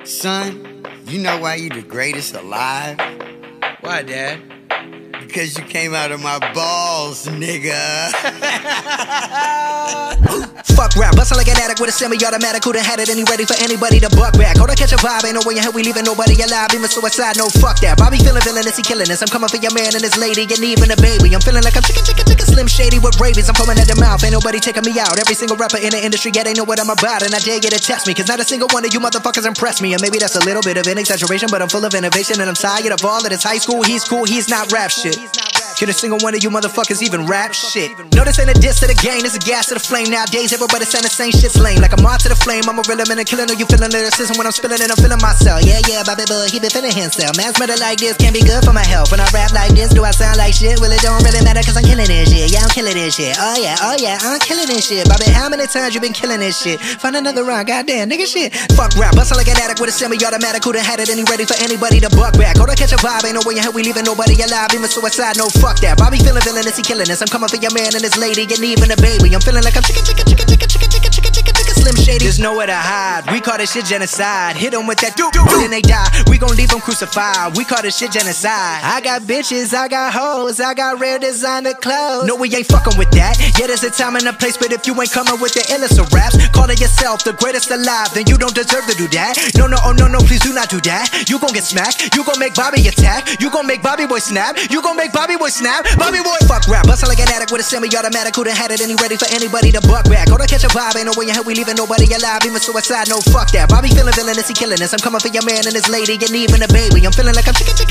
Son, you know why you the greatest alive? Why, Dad? Because you came out of my balls, nigga. Fuck rap, bustin' like an addict with a semi-automatic. Who done had it and he ready for anybody to buck back? Hold on, catch a vibe, ain't no way in hell we leaving nobody alive. Even suicide, no fuck that. Bobby feeling villainous, he killing us. I'm coming for your man and his lady, and even a baby. I'm feeling like I'm chicken, Slim Shady with rabies. I'm foaming at the mouth, ain't nobody taking me out. Every single rapper in the industry, yeah, they know what I'm about. And I dare you to test me, cause not a single one of you motherfuckers impress me. And maybe that's a little bit of an exaggeration, but I'm full of innovation. And I'm tired of all of this high school. He's cool, he's not rap shit. Can a single one of you motherfuckers even rap shit? No, this ain't a diss to the game, this a gas to the flame. Nowadays everybody saying the same shit's lame. Like I'm on to the flame, I'm a real man and killing. Know you feeling lyricism when I'm spilling it, I'm feeling myself. Yeah, Bobby Boy, he been feeling himself. Man's murder like this can't be good for my health. When I rap like this, do I sound like shit? Well, it don't really matter cause I'm killing this shit. Yeah, I'm killing this shit. Oh yeah, I'm killing this shit. Bobby, how many times you been killing this shit? Find another round, goddamn nigga shit. Fuck rap, bustin' like an addict with a semi-automatic. Who done had it and he ready for anybody to buck back? Hold on, catch a vibe, ain't no way in hell we leaving nobody alive. Even suicide, no fuck that. Bobby feeling villainous, he killing us. I'm coming for your man and his lady, and even a baby. I'm feeling like I'm chicken, Slim Shady. There's nowhere to hide. We call this shit genocide. Hit them with that then they die. We gon' leave them crucified. We call this shit genocide. I got bitches, I got hoes, I got rare designer clothes. No, we ain't fucking with that. Yeah, there's a time and a place, but if you ain't coming with the illest of raps, calling yourself the greatest alive, then you don't deserve to do that. No, please do not do that. You gon' get smacked. You gon' make Bobby attack. You gon' make Bobby Boy snap. You gon' make Bobby Boy snap. Bobby Boy, fuck rap. Bustin' like an addict with a semi-automatic. Who done had it and he ready for anybody to buck back? Hold on, catch a vibe, ain't no way in hell we leaving nobody alive. Even suicide, no fuck that. Bobby feeling villainous, he killing us. I'm coming for your man and his lady, and even a baby. I'm feeling like I'm chicken,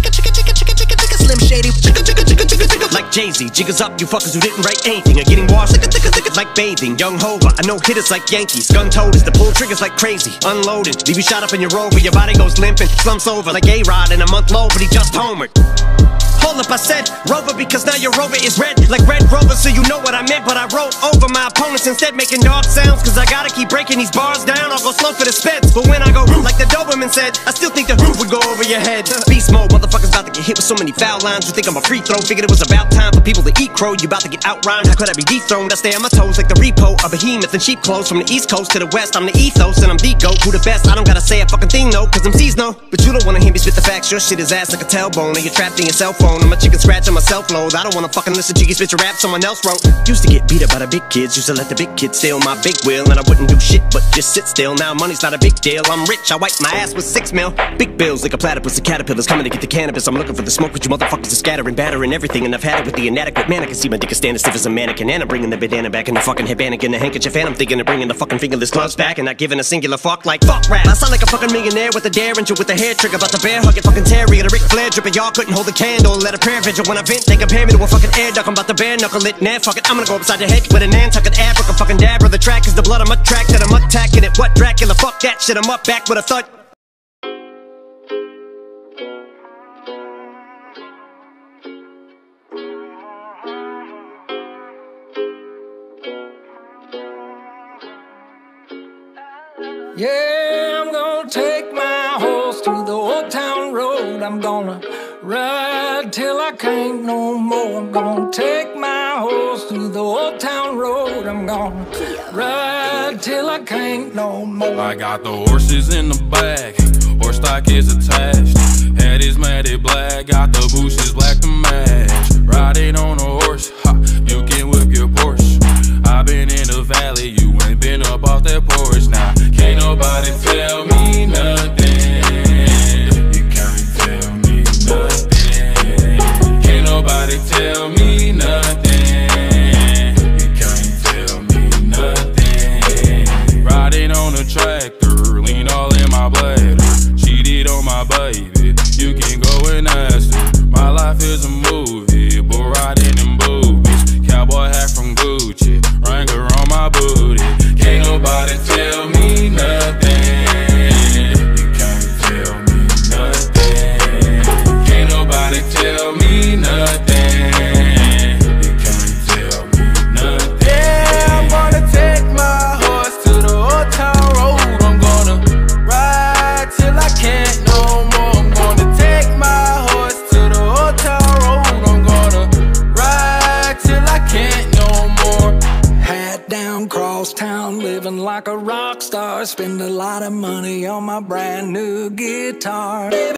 Slim Shady. Like Jay-Z, jiggers up, you fuckers who didn't write anything are getting washed like bathing. Young Hova, I know hitters like Yankees. Gun-toted, the pull triggers like crazy. Unloaded, leave you shot up in your rover. Your body goes limping, slumps over like A-Rod in a month low, but he just homered. Hold up, I said Rover because now your Rover is red like Red Rover, so you know what I meant. But I wrote over my opponents instead, making dog sounds, cause I gotta keep breaking these bars down. I'll go slow for the speds, but when I go like the Doberman said, I still think the roof would go over your head. Beast mode, motherfuckers about to get hit with so many foul lines. You think I'm a free throw, figured it was about time for people to eat crow. You about to get outrhymed, how could I be dethroned? I stay on my toes like the repo, a behemoth in sheep clothes. From the east coast to the west, I'm the ethos and I'm the GOAT. Who the best? I don't gotta say a fucking thing, no, cause MCs know. But you don't wanna hear me spit the facts, your shit is ass like a tailbone, and you're trapped in your cell phone. I'm a chicken scratch on my self-load. I don't wanna fucking listen to you spit your rap someone else wrote. Used to get beat up by the big kids, used to let the big kids steal my big wheel, and I wouldn't do shit but just sit still. Now money's not a big deal, I'm rich, I wipe my ass with 6 mil. Big bills like a platypus, the caterpillars coming to get the cannabis. I'm looking for the smoke, but you motherfuckers are scattering, battering everything, and I've had it with the inadequate man. I can see my dick is standing stiff as a mannequin, and I'm bringing the bandana back in the fucking headband and the handkerchief, and I'm thinking of bringing the fucking fingerless gloves back, and not giving a singular fuck like fuck rap. I sound like a fucking millionaire with a derringer with a hair trigger, about the bear hugging fucking terrier, the Ric Flair dripper. Y'all couldn't hold a candle, let a prayer vigil when I vent. They compare me to a fucking air duck, I'm about to bare knuckle it. Nah, fuck it, I'm gonna go upside your head with a Nantucket Africa fucking dabber. The track is the blood, I'm attracted, I'm attacking it. What Dracula, fuck that shit, I'm up back with a thud. Yeah, I'm gonna take my horse to the old town road. I'm gonna ride till I can't no more. I'm gonna take my horse to the old town road. I'm gonna ride till I can't no more. I got the horses in the back, horse stock is attached. Head is matted black, got the bushes black to match. Riding on a horse, ha, you can whip your Porsche. I've been in the valley, you ain't been up off that porch. Now, can't nobody tell me nothing. You can't tell me nothing. Can't nobody tell me nothing. You can't tell me nothing. Riding on a tractor, lean all in my bladder. Cheated on my baby, you can go and ask her. My life is a movie, bull riding in boobies. Cowboy hat from Gucci, Wrangler on my booty. Can't nobody tell me nothing. You can't tell me nothing. Can't nobody tell me nothing. You like a rock star. Spend a lot of money on my brand new guitar.